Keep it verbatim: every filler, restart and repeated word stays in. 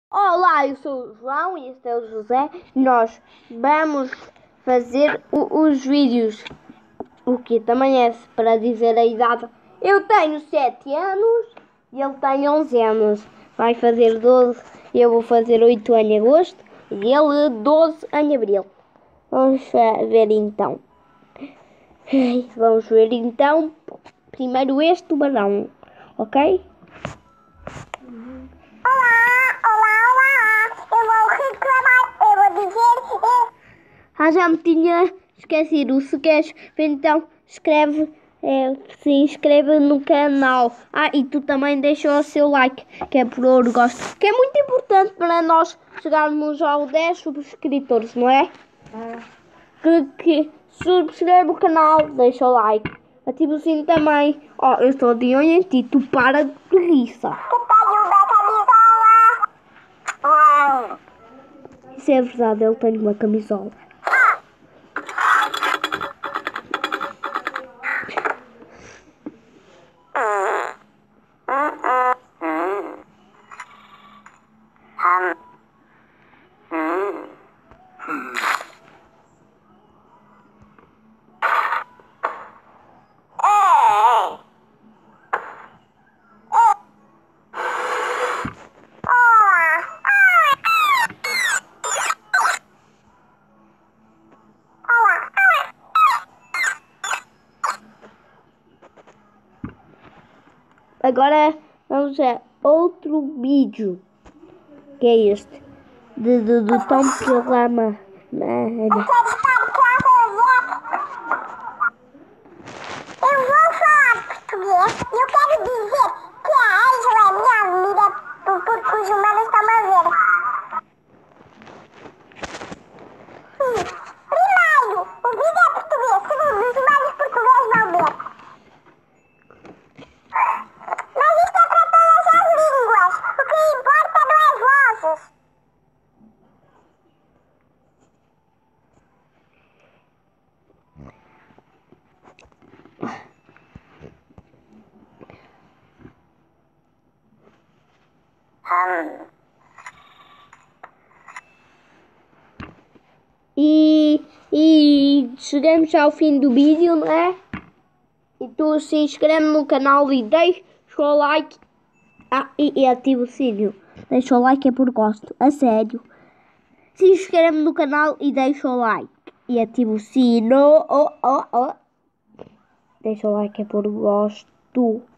Olá, eu sou o João e este é o José. Nós vamos fazer o- os vídeos. O que também é para dizer a idade. Eu tenho sete anos e ele tem onze anos. Vai fazer doze. Eu vou fazer oito em agosto e ele doze em abril. Vamos ver então. Vamos ver então. Primeiro este tubarão, ok? Ah, já me tinha esquecido. Se queres ver, então escreve, é, se inscreve no canal. Ah, e tu também deixa o seu like, que é por ouro gosto. Que é muito importante para nós chegarmos aos dez subscritores, não é? Ah. Que, que subscreve o canal, deixa o like. Ativa o sininho também. Ó, oh, eu estou de olho em ti, tu para de preguiça. Isso é verdade, ele tem uma camisola. Agora vamos a outro vídeo, que é este, de, de, do Tom Programa. Eu vou falar português e eu quero dizer que a Ângela é minha amiga porque os humanos estão a ver. Sim. Primeiro, o vídeo é português. Segundo, os humanos portugueses vão ver. Mas isto é para todas as línguas. O que importa não é vozes. E, e chegamos ao fim do vídeo, não é? E tu se inscreve no canal e deixa o like. Ah, e, e ativa o sininho. Deixa o like é por gosto, a sério. Se inscreve no canal e deixa o like. E ativa o sino. Oh, oh, oh. Deixa o like é por gosto.